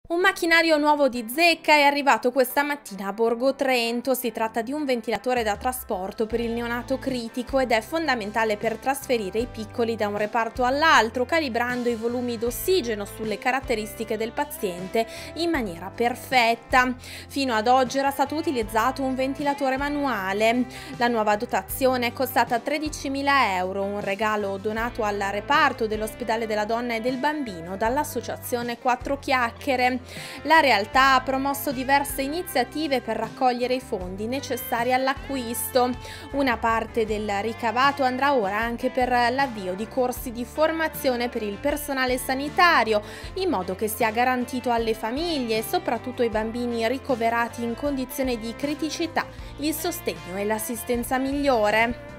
Un macchinario nuovo di Zecca è arrivato questa mattina a Borgo Trento. Si tratta di un ventilatore da trasporto per il neonato critico ed è fondamentale per trasferire i piccoli da un reparto all'altro, calibrando i volumi d'ossigeno sulle caratteristiche del paziente in maniera perfetta. Fino ad oggi era stato utilizzato un ventilatore manuale. La nuova dotazione è costata 13.000 euro, un regalo donato al reparto dell'ospedale della donna e del bambino dall'associazione Quattro Chiacchiere. La realtà ha promosso diverse iniziative per raccogliere i fondi necessari all'acquisto. Una parte del ricavato andrà ora anche per l'avvio di corsi di formazione per il personale sanitario, in modo che sia garantito alle famiglie e soprattutto ai bambini ricoverati in condizione di criticità il sostegno e l'assistenza migliore.